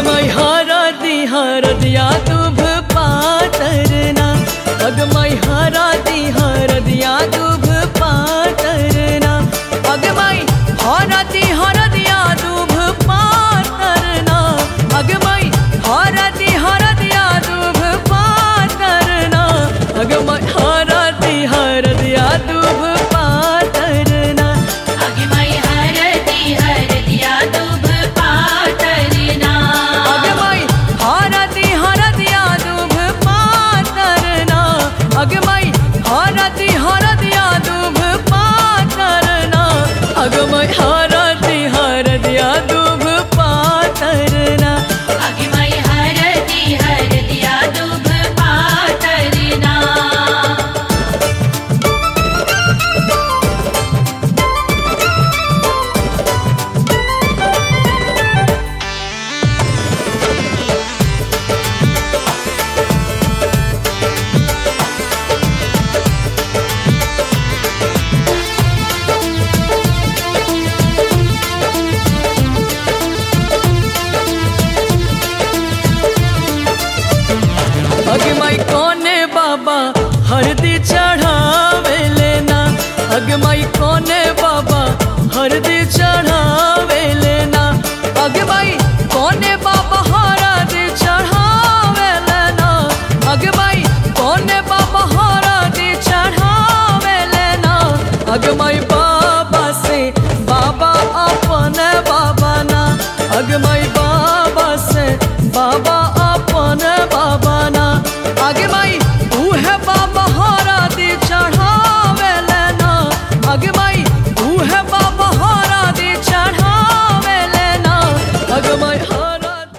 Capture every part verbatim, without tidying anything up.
अगमई हरदी हरदिया दुभ पातरना, अगमई हरदी हरदिया दुभ पातरना, अगमई हरदी हरदिया दुभ पातरना, अगमई हरदी हरदिया दुभ पातरना, अगमई हरदी हरदिया दुभ पातरना, अगमई हरदी हरदिया दुभ पातरना, अगमई हरदी हरदिया दुभ पातरना, अगमई हरदी हरदिया दुभ पातरना, अगमई हरदी हरदिया दुभ पातरना, अगमई हरदी हरदिया दुभ पातरना। अगमई कोने बाबा हरदी चढ़ावे लेना, अगमई कोने बाबा हरदी चढ़ावे लेना, अगमई कोने बाबा हरदी चढ़ावे लेना, अगमई कोने बाबा हरदी चढ़ावे लेना, अगमई बाबा से बाबा अपने बाबा ना, अगमई बाबा से बाबा अपने बाबा ना, अगमई उहे बाबा हरदी चढ़ावे लेना, अगमई उहे बाबा हरदी चढ़ावे लेना, अगमई हरदी।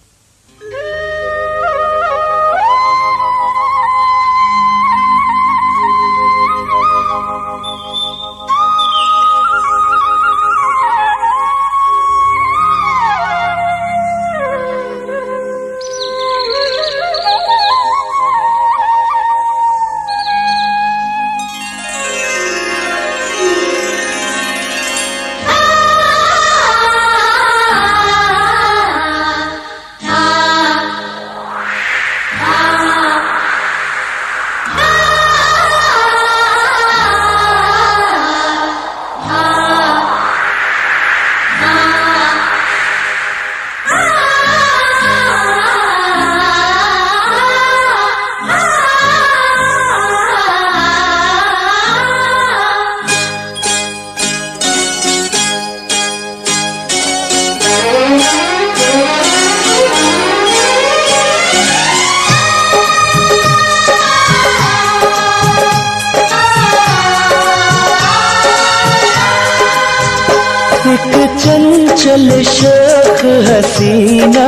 एक चंचल शौक हसीना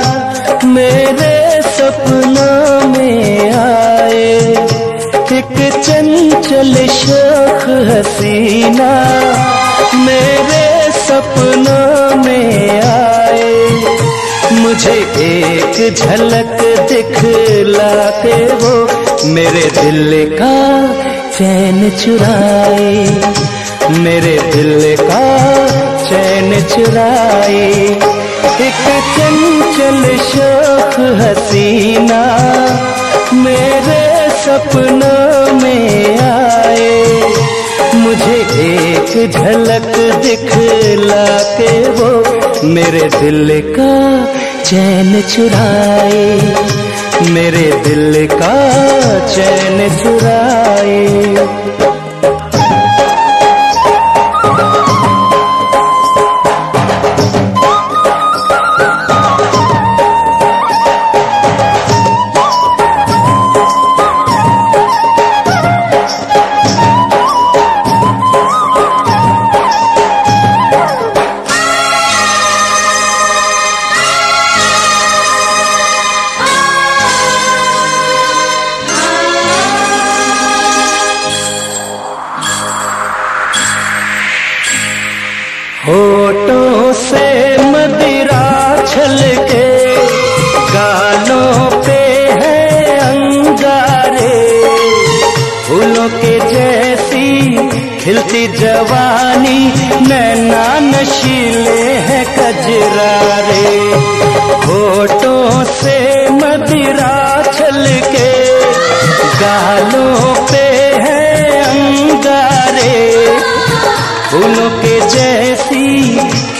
मेरे सपनों में आए, एक चंचल शौक हसीना मेरे सपनों में आए, मुझे एक झलक दिखला के वो मेरे दिल का चैन चुराए, मेरे दिल का चैन चुराए, एक चंचल शौक हसीना मेरे सपनों में आए, मुझे एक झलक दिखला के वो मेरे दिल का चैन चुराए, मेरे दिल का चैन चुराए। होठों से मदिरा छलके गालों पे है अंगारे, फूलों के जैसी खिलती जवानी नैना नशीले हैं कजरारे।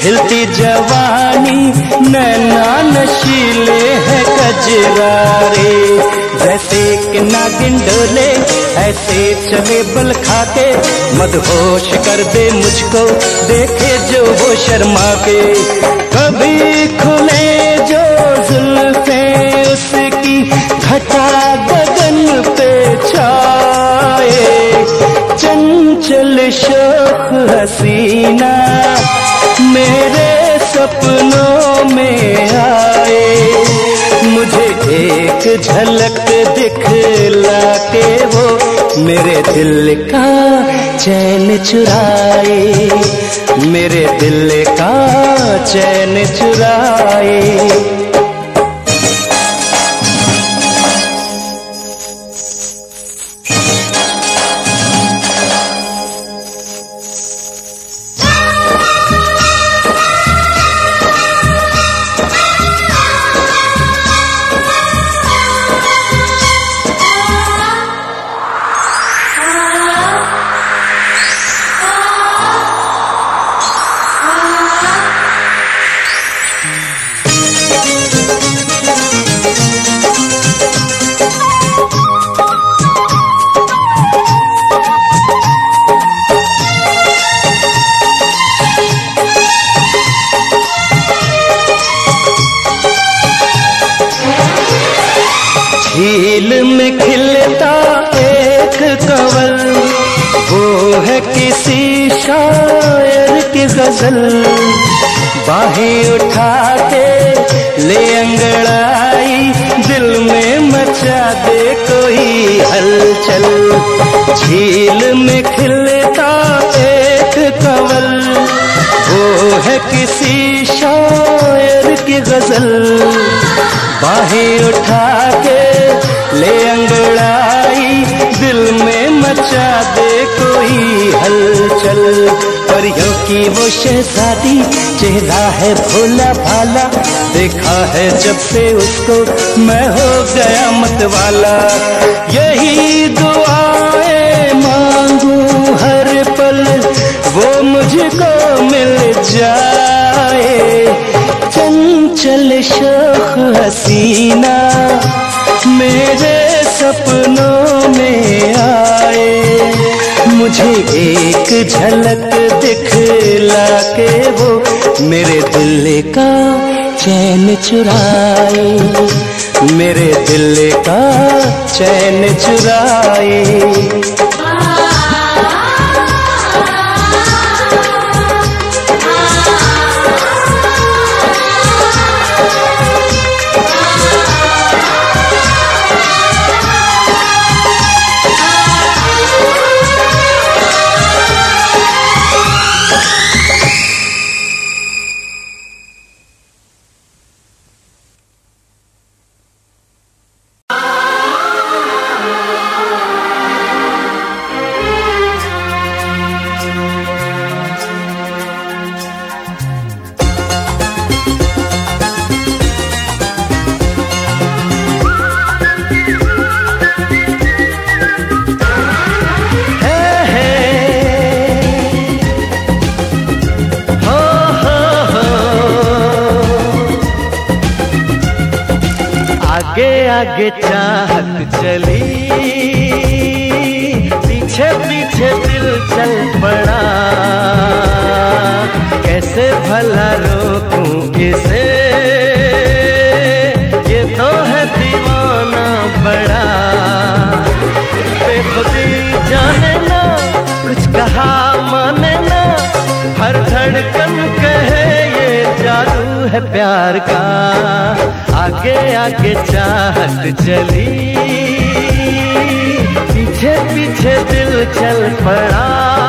खिलती जवानी नैना नशीले है कजरारे। जैसे एक नागिन डोले ऐसे चले बल खाके, मदहोश कर दे मुझको देखे जो वो शर्मा के। कभी खुले जो जुल्फे उसकी घटा गगन पे छाए, चंचल शोख हसीना मेरे सपनों में आए। मुझे एक झलक दिखला के वो मेरे दिल का चैन चुराए, मेरे दिल का चैन चुराए। झील में खिलता एक कंवल, वो है किसी शायर की गजल। बाहें उठा के ले अंगड़ाई, दिल में मचा दे कोई हलचल। झील में खिलता एक कंवल, वो है किसी शायर की गजल। बाहें उठा के ले अंगड़ाई, दिल में मचा दे कोई हलचल। परियों की वो शहजादी, चेहरा है भोला भाला, देखा है जब से उसको मैं हो गया मतवाला। यही दुआएं मांगू हर पल, वो मुझको मिल जाए। चंचल शोख हसीना मेरे सपनों में आए। मुझे एक झलक दिखला के वो मेरे दिल का चैन चुराए, मेरे दिल का चैन चुराए। आगे चाहत चली, पीछे पीछे दिल चल पड़ा। कैसे भला रोकूं इसे, ये तो है दीवाना बड़ा। बेखुदी जाने ना, कुछ कहा माने ना, हर धड़कन कहे ये जादू है प्यार का। आगे आगे चाहत चली, पीछे पीछे दिल चल पड़ा।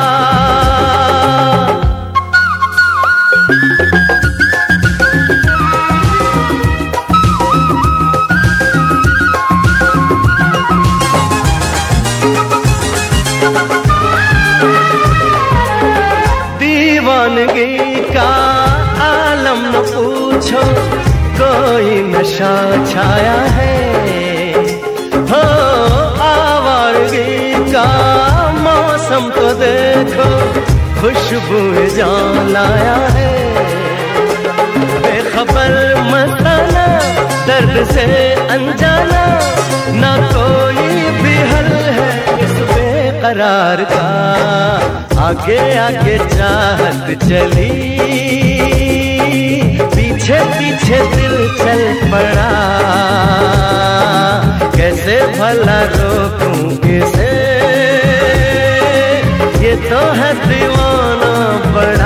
दीवानगी का आलम न पूछो, कोई नशा छाया है। हो आवारगी का मौसम तो देखो, खुशबू जान लाया है। बेखबर मस्ताना दर्द से अनजाना, ना कोई भी हल है इस बेकरार का। आगे आगे चाहत चली, पीछे पीछे दिल चल पड़ा। कैसे भला रोकूं इसे, ये तो है दीवाना बड़ा।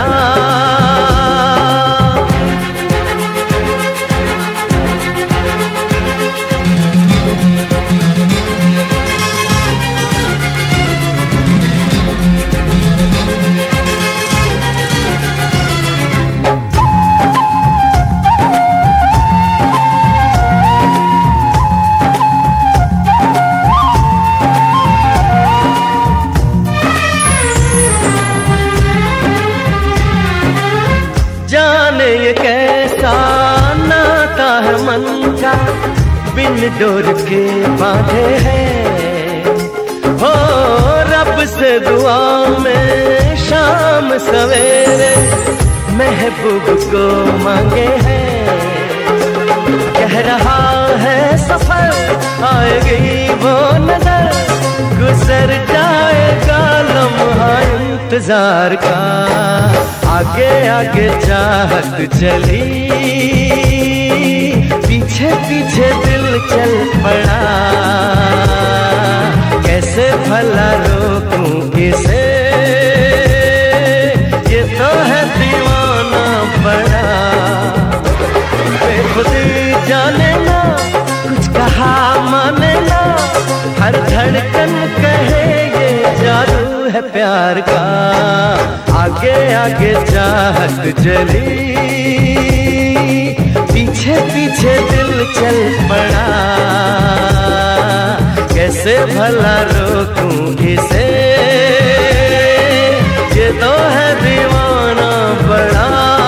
ये कैसा नाता है मन का, बिन डोर के बांधे हैं। हो रब से दुआ में शाम सवेरे महबूब को मांगे हैं। कह रहा है सफर आएगी वो नजर, गुजर जाएगा लम्हा इंतजार का। आगे आगे चाहत चली, पीछे पीछे दिल चल पड़ा। कैसे भला रोकूं इसे, ये तो है दीवाना बड़ा। बेखुदी जाने ना, कुछ कहा माने ना, हर धड़कन कहे ये जादू है प्यार का। आगे आगे चाहत चली, पीछे पीछे दिल चल पड़ा। कैसे भला रोकूं इसे, ये तो है दीवाना बड़ा।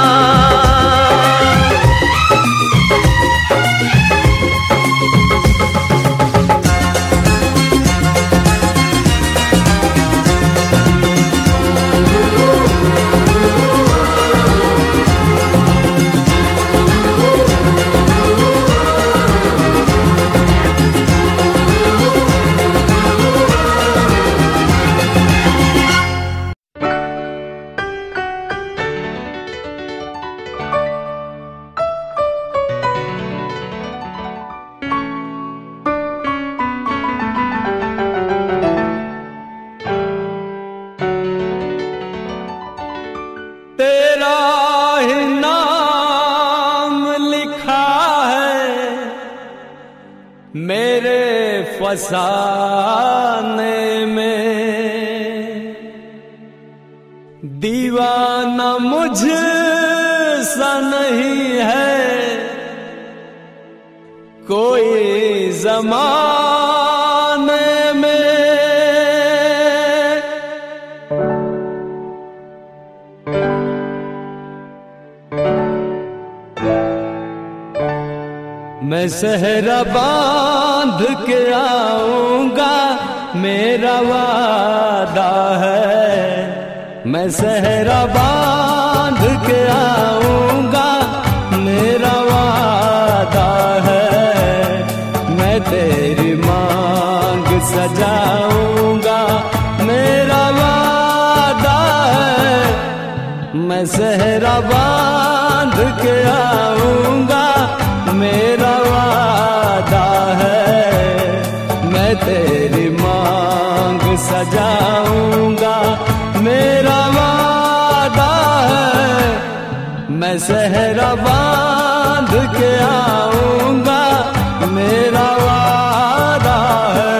फसाने में दीवाना मुझ सा नहीं है कोई ज़माने में। मैं सहरा बांध के आऊंगा मेरा वादा है। मैं सहरा बांध के आऊंगा मेरा वादा है। मैं तेरी मांग सजाऊंगा मेरा वादा है। मैं सहरा बांध के आऊंगा मेरा वादा है। मैं तेरी मांग सजाऊंगा मेरा वादा है। मैं सहरा बांध के आऊंगा मेरा वादा है।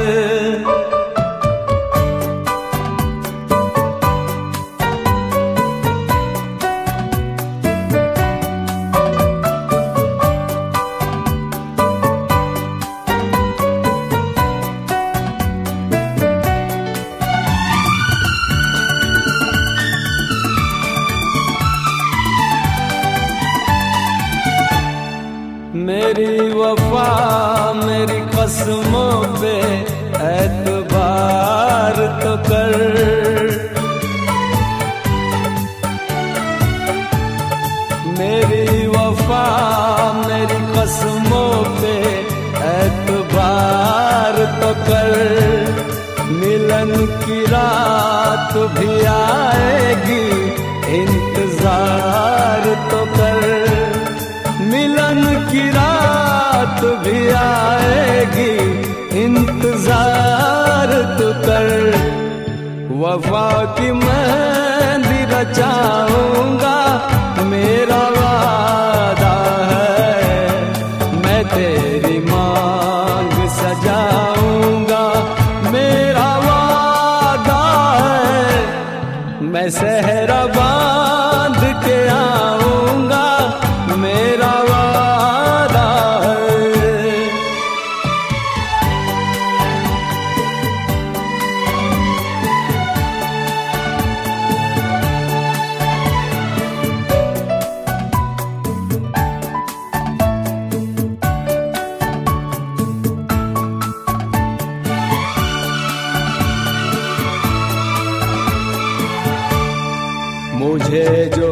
मेरी वफा मेरी कसमों पे एतबार तो कर। की रात भी आएगी, इंतजार तो कर। मिलन की रात भी आएगी, इंतजार तो कर। वफा की मेहंदी रचाऊंगा, मेरा वादा है। मैं तेरी मांग सजाऊंगा, मेरा वादा है। मैं सहरा बांध के आऊंगा, मेरा वादा है। मुझे जो